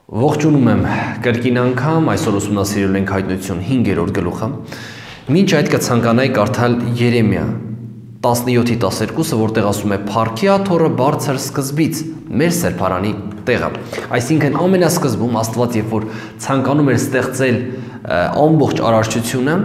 Ողջունում եմ կրկին անգամ, այսօր ուսումնասիրել ենք հայտնություն 5-րդ գլուխը։ Մինչ այդ կցանկանայի կարդալ Երեմիա 17:12-ը, որտեղ ասում է. «Փառքի աթոռը բարձր սկզբից մեր սրբարանի տեղը»։ Այսինքն ամենասկզբում Աստված, երբ որ ցանկանում էր ստեղծել ամբողջ արարչությունը,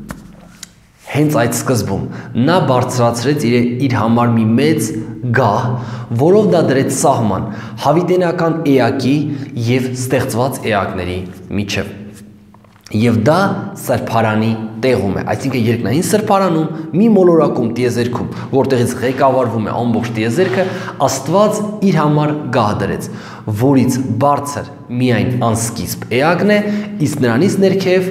հենց այդ սկզբում նա բարձրացրեց իր համար մի մեծ գահ, որով դա դրեց սահման հավիտենական էակի եւ ստեղծված էակների միջև։ Եվ դա սրբարանի տեղում է, այսինքն երկնային սրբարանում մի մոլորակում տիեզերքում, որտեղից ղեկավարվում է ամբողջ տիեզերքը, Աստված իր համար գահ դրեց, որից բարձր միայն անսկիզբ էակն է, իսկ նրանից ներքև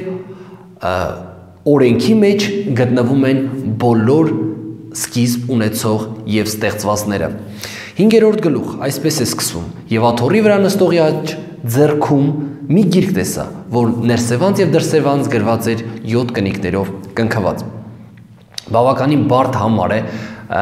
օրենքի մեջ գտնվում են բոլոր սկիզբ ունեցող եւ ստեղծվածները։ 5-րդ գլուխ այսպես է սկսվում. «Եվ աթոռի վրա նստողի աջ ձեռքում մի գիրք տեսա, որ ներսևանց եւ դրսևանց գրված էր 7 կնիկներով կնքված»։ Բավականին բարդ համար է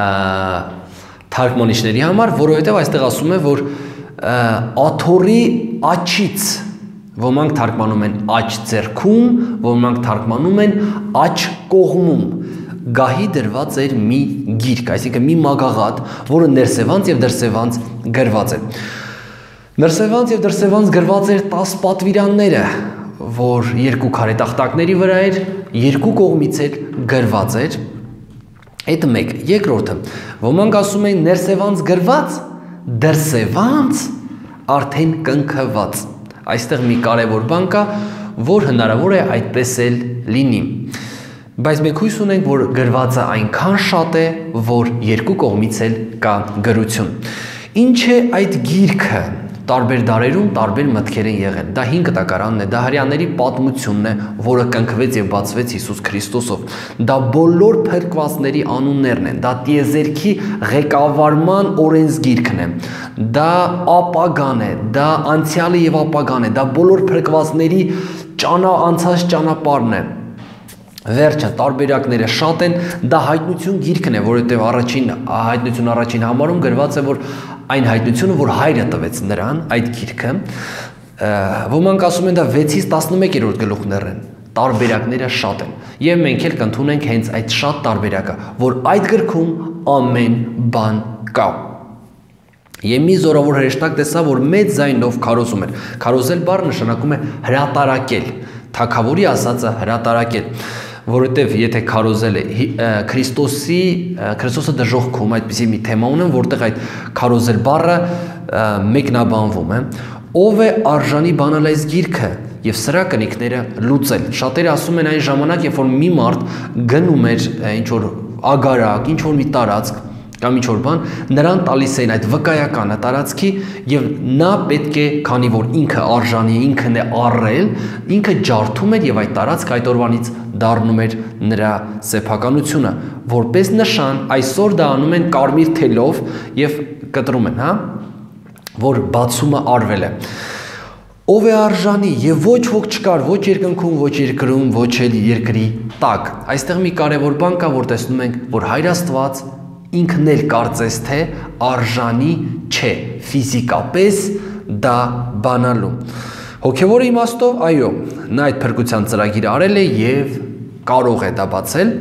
թարգմանիչների համար, որովհետեւ այստեղ ասում է, որ աթոռի աչից, ոմանք թարգմանում են աջ ձեռքում, ոմանք թարգմանում են աջ կողմում, գահի դրված էր մի գիրք, այսինքն մի մագաղատ, որը ներսևանց եւ դրսևանց գրված է։ Ներսևանց եւ դրսևանց գրված էր 10 պատվիրանները, որ երկու քարե տախտակների վրա էր, երկու կողմից էլ գրված էր։ Այդ մեկ, երկրորդը, ոմանք ասում են ներսևանց գրված, դրսևանց արդեն կնքված։ Այստեղ մի կարևոր բան կա, որ հնարավոր է այդպես էլ լինի։ Բայց մենք հույս ունենք, որ գրվածը այնքան շատ է, որ երկու կողմից էլ կա գրություն։ Ինչ է այդ գիրքը։ Տարբեր դարերում տարբեր մտքեր են եղել։ Դա 5 կտակարանն է, դա հրեաների պատմությունն է, որը կնքվեց եւ բացվեց Հիսուս Քրիստոսով։ Դա բոլոր փրկվածների անուններն են, դա տիեզերքի ղեկավարման օրենսգիրքն է։ Դա ապագան է, դա անցյալը եւ ապագան է, դա բոլոր փրկվածների անցած ճանապարհն է։ Վերջը տարբերակները շատ են, դա հայտնություն գիրքն է, որովհետև հայտնություն առաջին համարում գրված է, որ այն հայտնությունը, որ հայրը տվեց նրան, այդ գիրքը, ոմանք ասում են դա 6-ից 11-րդ գլուխներ են, տարբերակները շատ են, եւ մենք էլ կընդունենք հենց այդ շատ տարբերակը, որ այդ գրքում ամեն բան կա։ Եվ մի զորավոր հրեշտակ տեսա, որ մեծ ձայնով քարոզում էր։ Քարոզել բառը նշանակում է հրատարակել, թագավորի ասածը հրատարակել, որովհետև եթե քարոզել է Քրիստոսը դժոխքում, այդպիսի մի թեմա ունեն, որտեղ այդ քարոզել բառը մեկնաբանվում է, ով է արժանի բանալ այս գիրքը եւ սրա կնիկները լուծել։ Շատերը ասում են այն ժամանակ, երբ որ մի մարդ գնում էր ինչ որ ագարակ, ինչ որ մի տարածք կամ ինչ որ բան, նրան տալիս էին այդ վկայականը տարածքի եւ նա պետք է, քանի որ ինքը արժանի է, ինքն է առել, ինքը ջարդում էր եւ այդ տարածքը այդ օրվանից դառնում էր նրա սեփականությունը, որպես նշան, այսօր դա անում են կարմիր թելով եւ կտրում են, հա, որ բացումը արվել է։ Ով է արժանի եւ ոչ ոք չկար, ոչ երկնքում, ոչ երկրում, ոչ էլ երկրի տակ։ Այստեղ մի կարևոր բան կա, որ տեսնում ենք, որ Հայր Աստված ինքն էլ կարծես թե արժանի չէ ֆիզիկապես դա բանալու։ Հոգևոր իմաստով, այո, նա այդ փրկության ծրագիրը արել է եւ կարող է դա բացել։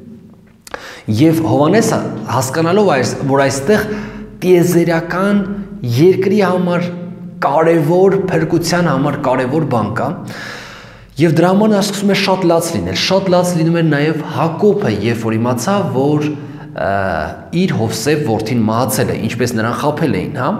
Եվ Հովհաննեսը հասկանալով որ այստեղ տիեզերական երկրի համար կարևոր, փրկության համար կարևոր բան կա, եւ դրա համար նա սկսում է շատ լաց լինել։ Շատ լաց լինում էր նաեւ Հակոբը, երբ որ իմացավ, որ իր Հովսեփ որդին մահացել է, ինչպես նրան խաբել էին, հա։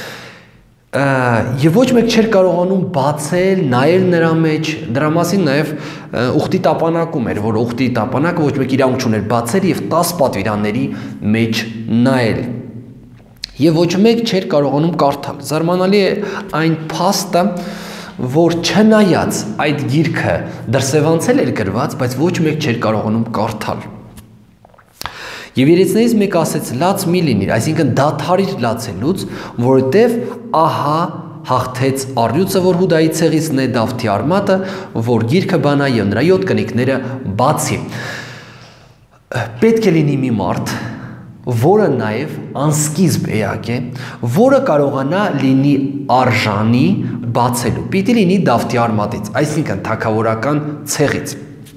Եվ ոչ մեկ չէր կարողանում բացել, նայել նրա մեջ, դրա մասին նաև ուխտի տապանակում էր, որ ուխտի տապանակը ոչ մեկ իրավունք չուներ բացել եւ 10 պատվիրանների մեջ նայել։ Եվ ոչ մեկ չէր կարողանում կարդալ։ Զարմանալի է այն փաստը, որ չնայած այդ գիրքը դրսևանցել էր գրված, բայց ոչ մեկ չէր կարողանում կարդալ։ Եվ երեցներից մեկը ասեց լաց մի լինիր, այսինքն դադարիր լացելուց, որովհետև ահա հաղթեց առյուծը, որ Հուդայի ցեղիցն է, Դավթի արմատը, որ գիրքը բանա եւ նրա 7 կնիկները բացի։ Պետք է լինի մի մարդ, որը նաև անսկիզբ էակ է, որը կարողանա լինի արժանի բացելու, պիտի լինի Դավթի արմատից, այսինքն թագավորական ցեղից։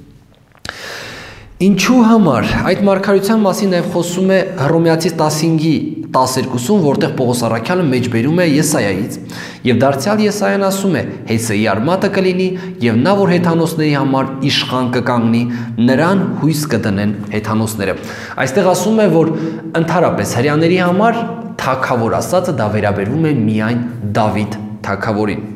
Ինչու համար այդ մարգարեության մասին նաև խոսում է Հռոմեացիս 15:12-ում, որտեղ Պողոս առաքյալը մեջբերում է Եսայայից, եւ դարձյալ Եսայան ասում է. Հեսեի արմատը կլինի, եւ նա որ հեթանոսների համար իշխան կկանգնի, նրան հույս կդնեն հեթանոսները։ Այստեղ ասում է, որ ընդհանրապես հрьяաների համար թագավոր ասածը դա վերաբերվում է միայն Դավիթ թագավորին։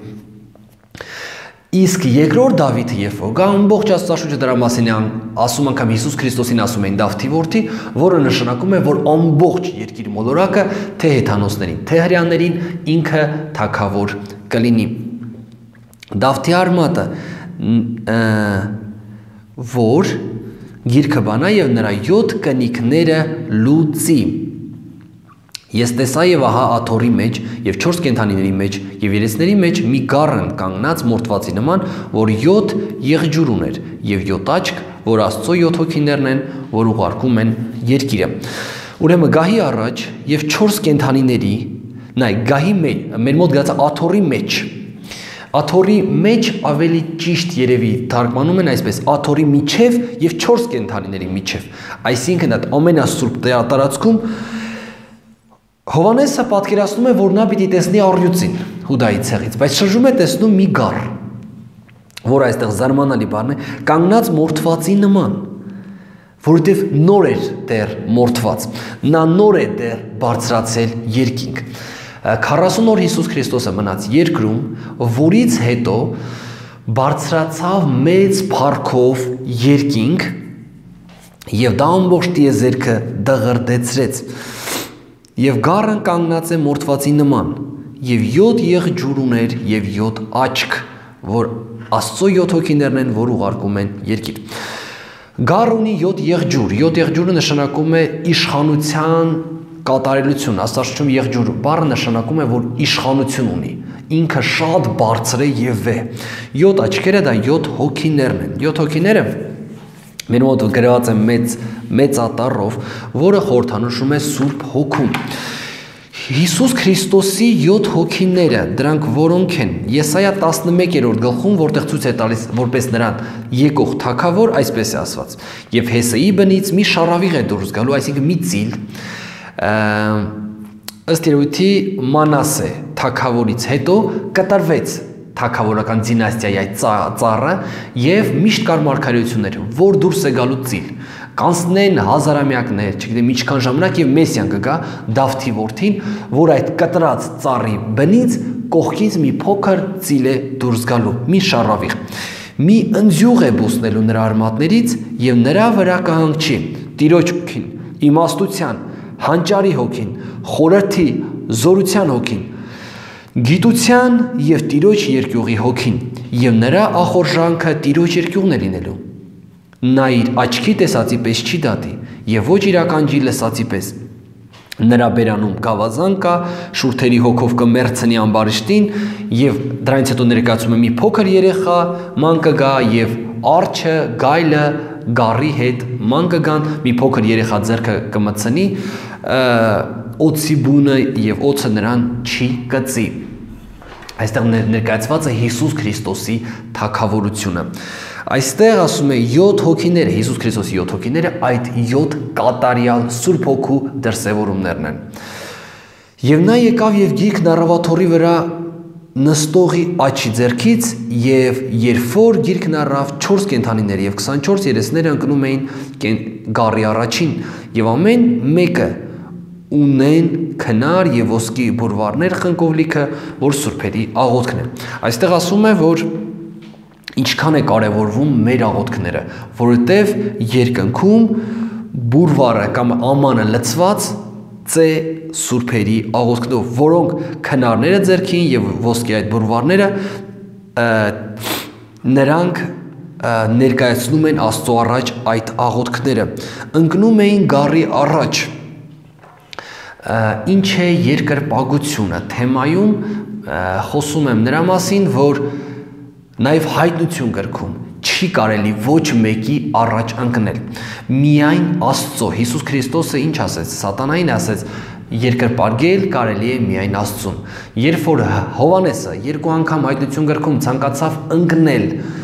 Իսկ երկրորդ Դավիթը երբ որ գա ամբողջ Աստվածաշունչը դրա մասին ասում անգամ Հիսուս Քրիստոսին ասում են Դավթի որդի, որը նշանակում է, որ ամբողջ երկիր մոլորակը թե հեթանոսներին, թե հрьяաներին ինքը թագավոր կլինի։ Դավթի արմատը, որ գիրքը բանա եւ նրա 7 կնիկները լուծի։ Ես տեսա եւ ահա աթոռի մեջ եւ 4 կենդանիների մեջ եւ երեսների մեջ մի գառն կանգնած մորթվածի նման, որ 7 եղջյուր ուներ եւ 7 աչք, որ Աստծո 7 հոգիներն են, որ ուղարկում են երկիրը։ Ուրեմն գահի առաջ եւ 4 կենդանիների, նայ գահի մեր մոտ գացա աթոռի մեջ։ Աթոռի մեջ ավելի ճիշտ երևի թարգմանում են այսպես աթոռի միջև եւ 4 կենդանիների միջև։ Այսինքն այդ ամենասուրբ տարածքում Հովանեսը պատկերացնում է, որ նա պիտի տեսնի առյուծին Հուդայի ցեղից, բայց շրջում է տեսնում մի գառ, որ այստեղ զարմանալի բառն է, կանգնած մորթվածի նման, որովհետև նոր էր դեռ մորթված, նա նոր է դեռ բարձրացել երկինք։ 40 օր Հիսուս Քրիստոսը մնաց երկրում, որից հետո բարձրացավ մեծ փառքով երկինք եւ դա ամբողջ տիեզերքը դղրդեցրեց։ Եվ գառն կանգնած է մորթվածի նման, եւ 7 եղջյուր ուներ եւ 7 աչք, որ Աստծո 7 հոգիներն են, որ ուղարկում են երկիր։ Գառ ունի 7 եղջյուր, 7 եղջյուրը նշանակում է իշխանության կատարելություն, Աստվածաշունչում եղջյուր բառը նշանակում է, որ իշխանություն ունի, ինքը շատ բարձր է եւ վեհ։ 7 աչքերը դա 7 հոգիներն են, 7 հոգիները մեր մոտ գրված է մեծ ատառով, որը խորհրդանշում է Սուրբ Հոգուն։ Հիսուս Քրիստոսի 7 հոգիները, դրանք որոնք են, Եսայա 11-րդ գլխում, որտեղ ցույց է տալիս որպես նրան եկող թագավոր, այսպես է ասված. Եվ Հեսեի բնից մի շարավիղ է դուրս գալու, այսինքն մի ծիլ, ըստ երևույթի Մանասե թագավորից հետո կտրվեց թագավորական դինաստիայի այդ ծառը եւ միշտ կար մարգարեություններ, որ դուրս է գալու ծիլ, կանցնեն հազարամյակներ, չգիտեմ ինչքան ժամանակ եւ Մեսիան կգա Դավթի որդին, որ այդ կտրած ծառի բնից կողքից մի փոքր ծիլ է դուրս գալու, մի շարավիղ, մի ընձյուղ է բուսնելու նրա արմատներից եւ նրա վրա կհանգչի Տիրոջ հոգին, իմաստության, հանճարի հոգին, խորհրդի, զորության հոգին, գիտության եւ Տիրոջ երկյուղի հոգին, եւ նրա ախորժանքը Տիրոջ երկյուղն է լինելու։ Նա իր աչքի տեսածի պես չի դատի եւ ոչ իր ականջի լսածի պես։ Նրա բերանում գավազան կա, շուրթերի հոգով կմերցնի ամբարիշտին եւ դրանից հետո ներկայացում է մի փոքր երեխա, ման կգա եւ արջը, գայլը գառի հետ ման կգան, մի փոքր երեխա ձեռքը կմցնի, օծի բունը եւ օծը նրան չի կծի։ Այստեղ ներկայացված է Հիսուս Քրիստոսի թագավորությունը։ Այստեղ ասում է 7 հոգիները, Հիսուս Քրիստոսի 7 հոգիները այդ 7 կատարյալ Սուրբ Հոգու դրսևորումներն են։ Եվ նա եկավ եւ գիրքն առավաթորի վրա նստողի աչի ձեռքից եւ երբ որ գիրքն առավ 4 կենդանիներ եւ 24 երեսները ընկնում էին գառի առաջին եւ ամեն մեկը ունեն քնար եւ ոսկի բուրվարներ խնկովլիքը, որ սուրբերի աղոթքն է։ Այստեղ ասում է, որ ինչքան է կարևորվում մեր աղոթքները, որովհետեւ երկնքում բուրվարը կամ ամանը լցված ծե սուրբերի աղոթքով, որոնք քնարները ձեռքին եւ ոսկի այդ բուրվարները նրանք ներկայացնում են Աստծո առաջ այդ աղոթքները, ընկնում էին գառի առաջ։ Ինչ է երկրպագությունը, թեմայում խոսում եմ նրա մասին, որ նաև հայտնություն գրքում չի կարելի ոչ մեկի առաջ ընկնել։ Միայն Աստծո։ Հիսուս Քրիստոսը ինչ ասեց։ Սատանային ասեց. երկրպագել կարելի է միայն Աստծուն։ Երբ որ Հովհաննեսը երկու անգամ Հայտնություն գրքում ցանկացավ ընկնել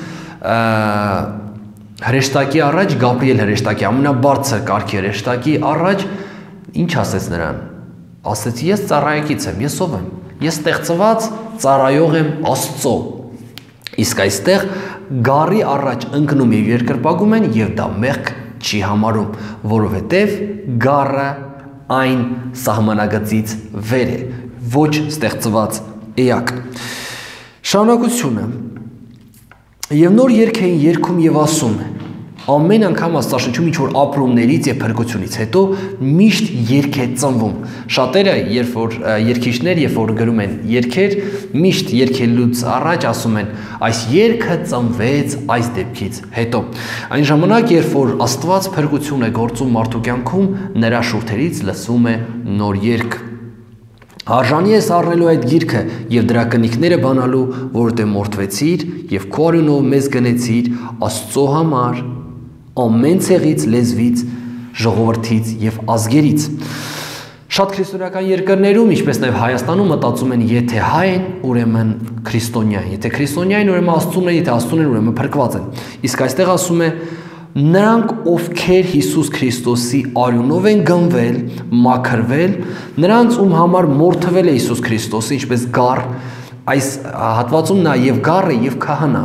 հրեշտակի առաջ, Գաբրիել հրեշտակի ամենաբարձր կարգի հրեշտակի առաջ, ինչ ասեց նրան։ Ասեց. ես ծառայեկից եմ, ես ով եմ։ Ես ստեղծված ծառայող եմ Աստծո։ Իսկ այստեղ գառի առաջ ընկնում եւ երկրպագում են եւ դա մեղք չի համարում, որովհետեւ գառը այն սահմանագծից վեր է, ոչ ստեղծված էակ։ Շարունակությունը։ Եվ նոր երգ էին երգում եւ ասում. ամեն անգամ Աստվածաշնչում ինչ որ ապրումներից եւ փրկությունից հետո միշտ երգ է ծնվում։ Շատերը, երբ որ երգիչներ, երբ որ գրում են երգեր, միշտ երգելուց առաջ ասում են. այս երգը ծնվեց այս դեպքից հետո։ Այն ժամանակ, երբ որ Աստված փրկություն է գործում մարդու կյանքում, նրա շուրթերից լսվում է նոր երգ։ Արժանի ես առնելու այդ գիրքը եւ դրա կնիքները բանալու, որովհետեւ մորթվեցիր եւ քո արյունով մեզ գնեցիր Աստծո համար, ամեն ցեղից, լեզվից, ժողովրդից եւ ազգերից։ Շատ քրիստոնեական երկրներում, ինչպես նաեւ Հայաստանում, մտածում են, եթե հայ են, ուրեմն քրիստոնյա են, եթե քրիստոնյա են, ուրեմն Աստծուն են, եթե Աստծուն են, ուրեմն փրկված են։ Իսկ այստեղ ասում է. նրանք, ովքեր Հիսուս Քրիստոսի արյունով են գնվել, մաքրվել, նրանց ում համար մորթվել է Հիսուս Քրիստոսը, ինչպես գառ, այս հատվածում նա եւ գառ է եւ քահանա։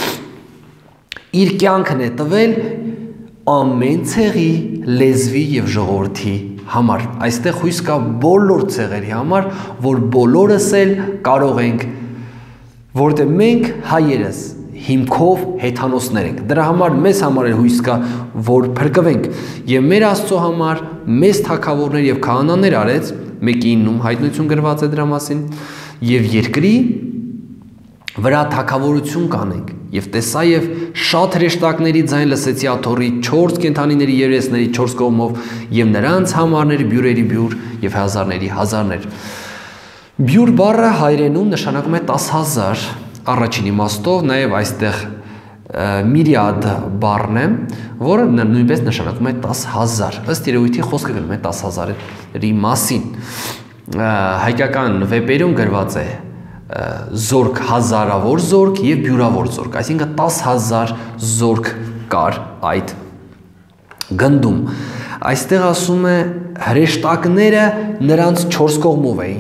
Իր կյանքն է տվել ամեն ցեղի, լեզվի եւ ժողովրդի համար։ Այստեղ հույս կա բոլոր ցեղերի համար, որ բոլորս էլ կարող ենք, որտեղ մենք հայերս հիմքով հեթանոսներ ենք։ Դրա համար մեզ համար էլ հույս կա, որ փրկվենք։ Եվ մեր Աստծո համար մեզ թագավորներ եւ քահանաներ արեց, 1:9 հայտնություն գրված է դրա մասին, եւ երկրի վրա թագավորություն կանենք։ Եվ տեսա եւ շատ հրեշտակների ձայն լսեցի աթոռի 4 կենդանիների երեսների 4 կողմով եւ նրանց համարների բյուրերի բյուր եւ հազարների հազարներ։ Բյուր բառը հայերենում նշանակում է 10,000 առաջին իմաստով, նաև այստեղ միրիադ բառն է, որը նույնպես նշանակում է 10,000։ Ըստ երևույթի խոսքը գնում է 10,000-երի մասին։ Հայկական վեպերում գրված է զորք, հազարավոր զորք եւ բյուրավոր զորք, այսինքն 10,000 զորք կար այդ գնդում։ Այստեղ ասում է հրեշտակները նրանց 4 կողմով էին։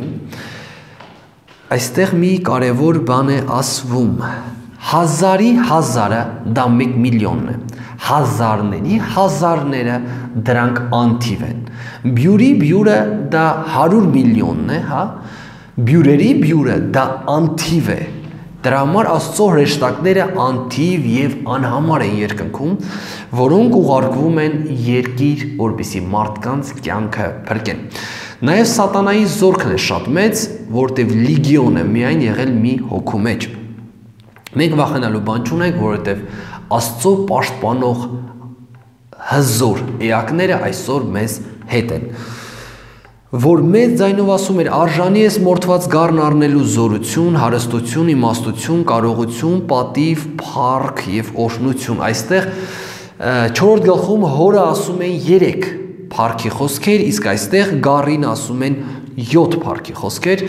Այստեղ մի կարևոր բան է ասվում. հազարի հազարը դա 1 միլիոնն է, հազարների հազարները դրանք անթիվ են, բյուրի բյուրը դա 100 միլիոնն է, հա, բյուրերի բյուրը դա անթիվ է, դրա համար Աստծո հրեշտակները անթիվ եւ անհամար են երկնքում, որոնք ուղարկվում են երկիր, որպեսզի մարդկանց կյանքը փրկեն։ Նաև սատանայի զորքն է շատ մեծ, որտեվ լիգիոն է միայն եղել մի հոգու մեջ։ Մենք վախենալու բան չունենք, որովհետև Աստծո պաշտպանող հզոր էակները այսօր մեզ հետ են։ Որ մեծ ձայնով ասում էր, արժանի ես մորթված գառն առնելու զորություն, հարստություն, իմաստություն, կարողություն, պատիվ, փառք եւ օրհնություն։ Այստեղ 4-րդ գլխում հորը ասում են 3 փառքի խոսքեր, իսկ այստեղ գառին ասում են 7 փառքի խոսքեր։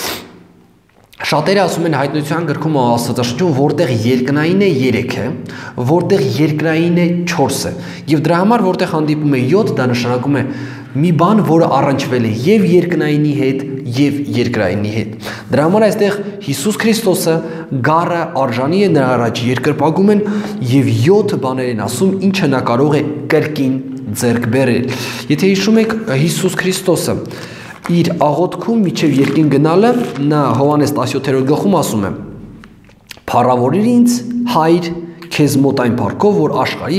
Շատերը ասում են հայտնության գրքում Աստվածաշնչում, որտեղ երկնային է 3 է, որտեղ երկրային է 4 է։ Եվ դրա համար որտեղ հանդիպում է 7, դա նշանակում է մի բան, որը առնչվել է եւ երկնայինի հետ, եւ երկրայինի հետ։ Դրա համար այստեղ Հիսուս Քրիստոսը գառը արժանի է նրա առաջ երկրպագում են եւ 7 բաներ են ասում, ինչը նա կարող է կրկին ձեռք բերել։ Եթե հիշում եք Հիսուս Քրիստոսը իր աղոթքում միջև երկին գնալը, նա Հովհաննես 17-րդ գլխում ասում է. «Փառավորիր ինձ, Հայր, քեզ մոտ այն փառքով, որ աշխարհի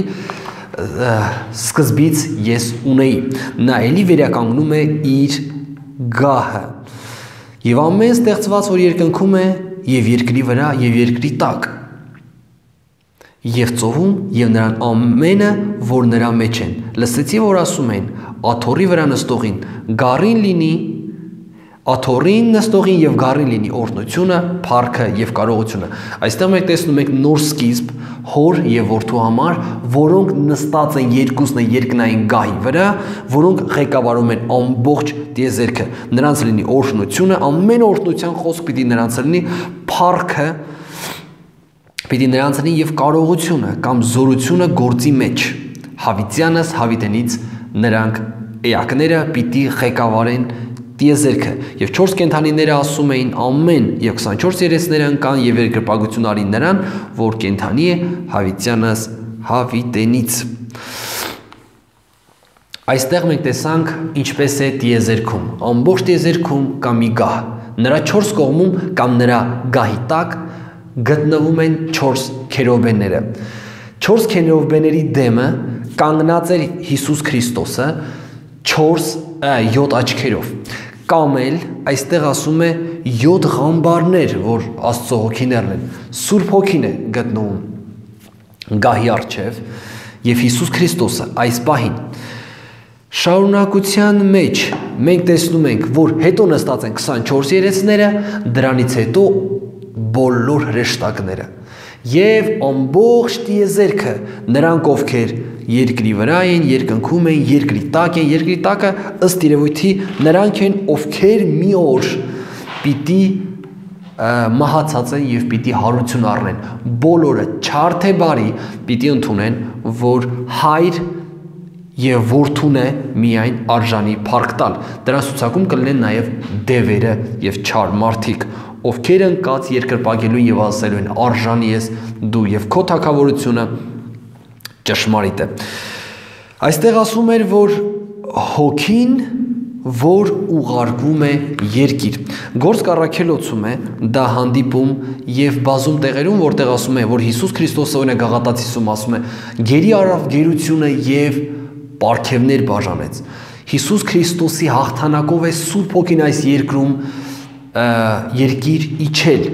սկզբից ես ունեի»։ Նա էլի վերականգնում է իր գահը։ Եվ ամեն ստեղծված, որ երկնքում է, եւ երկրի վրա, եւ երկրի տակ, եւ ծովում, եւ նրան ամենը, որ նրա մեջ են։ Լսեցի, որ ասում են. աթոռի վրա նստողին գառին լինի, Աթոռին, նստողին եւ գառին լինի օրհնությունը, փառքը եւ կարողությունը։ Այստեղ մենք տեսնում ենք նոր սկիզբ հոր եւ որդու համար, որոնք նստած են երկուսն երկնային գահի վրա, որոնք ղեկավարում են ամբողջ տիեզերքը։ Նրանց լինի օրհնությունը, ամեն օրհնության խոսք պիտի նրանց լինի, փառքը պիտի նրանց լինի եւ կարողությունը կամ զորությունը գործի մեջ։ Հավիտյանս հավիտենից նրանք էակները պիտի ղեկավարեն տիեզերքը եւ 4 կենդանիները ասում էին ամեն եւ 24 երեսները ընկան եւ երկրպագություն արին նրան, որ կենդանի է հավիտյանս հավիտենից։ Այստեղ մենք տեսանք ինչպես է տիեզերքում, ամբողջ տիեզերքում կա մի գահ, նրա 4 կողմում կամ նրա գահի տակ գտնվում են 4 քերովբենները։ 4 քերովբեների դեմը կանգնած էր Հիսուս Քրիստոսը 7 աչքերով։ Կամ էլ այստեղ ասում է 7 ղամբարներ, որ Աստծո հոգիներն են, Սուրբ հոգին է գտնվում գահի առջև եւ Հիսուս Քրիստոսը այս պահին շարունակության մեջ մենք տեսնում ենք, որ հետո նստած են 24 երեցները, դրանից հետո բոլոր հրեշտակները եւ ամբողջ տիեզերքը, նրանք ովքեր երկրի վրա են, երկնքում են, երկրի տակ են, երկրի տակը ըստ երևույթի նրանք են, ովքեր մի օր պիտի մահացած են եւ պիտի հարություն առնեն։ Բոլորը չար թե բարի պիտի ընդունեն, որ հայր եւ որդուն է միայն արժանի փառք տալ։ Դրանց ցուցակում կլինեն նաեւ դևերը եւ չար մարդիկ, ովքեր ընկած երկրպագելու եւ ասելու են արժանի ես դու եւ քո թագավորությունը ճշմարիտ է։ Այստեղ ասում էր, որ հոգին, որ ուղարկվում է երկիր։ Գործք առաքելոցում է դա հանդիպում եւ բազում տեղերում, որտեղ ասում է, որ Հիսուս Քրիստոսը օրինակ Գաղատացիում ասում է. «Գերի արավ գերությունը եւ պարգևներ բաժանեց»։ Հիսուս Քրիստոսի հաղթանակով է Սուրբ Հոգին այս երկրում երկիր իջել։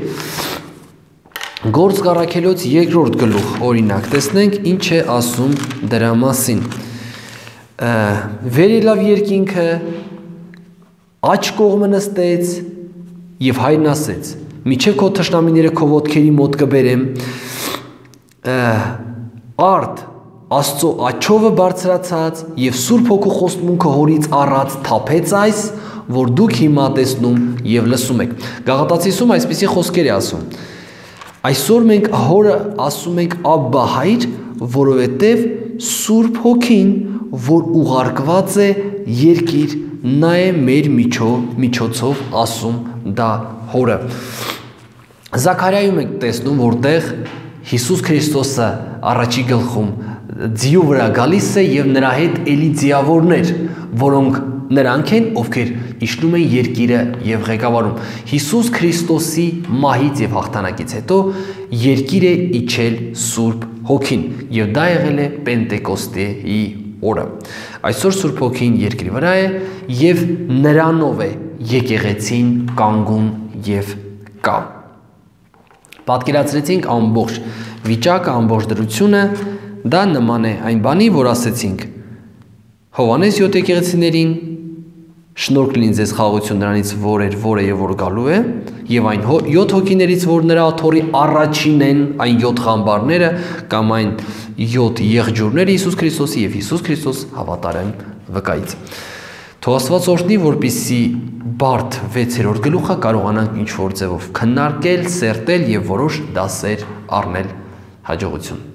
Գործք առաքելոց 2-րդ գլուխ օրինակ տեսնենք ինչ է ասում դրա մասին։ Վեր ելավ երկինքը, աջ կողմը նստեց եւ հայրն ասեց. «Միջև քո թշնամիները քո ոտքերի մոտ կբերեմ»։ Արդ Աստծո աչովը բարձրացած եւ Սուրբ Հոգու խոստմունքը հորից առած թափեց այս, որ դուք հիմա տեսնում եւ լսում եք։ Գաղատացիում այսպիսի խոսքեր է ասում. Այսօր մենք հորը ասում ենք Աբբա հայր, որովհետև Սուրբ Հոգին, որ ուղարկված է երկիր, նա է մեր միջոցով ասում դա հորը։ Զաքարիայում ենք տեսնում, որտեղ Հիսուս Քրիստոսը առաջի գլխում ձիու վրա գալիս է եւ նրա հետ էլի ձիավորներ, որոնք նրանք են, ովքեր իջնում են երկիրը եւ ղեկավարում։ Հիսուս Քրիստոսի մահից եւ հաղթանակից հետո երկիր է իջել Սուրբ Հոգին եւ դա եղել է Պենտեկոստեի օրը։ Այսօր Սուրբ Հոգին երկրի վրա է եւ նրանով է եկեղեցին կանգուն եւ կա։ Պատկերացրեցինք ամբողջ վիճակը, ամբողջ դրությունը, դա նման է այն բանի, որ ասեցինք Հովանես 7 եկեղեցիներին, շնորհք լինի ձեզ խաղաղություն նրանից, որ էր, որը եւ որ գալու է, եւ այն 7 հոգիներից, որ նրա աթոռի առաջին են, այն 7 ղամբարները կամ այն 7 եղջյուրները Հիսուս Քրիստոսի եւ Հիսուս Քրիստոս հավատարեմ վկայից։ Թող Աստված օրհնի, որպեսզի բարդ 6-րդ գլուխը կարողանանք ինչ որ ձևով քննարկել, սերտել եւ որոշ դասեր առնել։ Հաջողություն։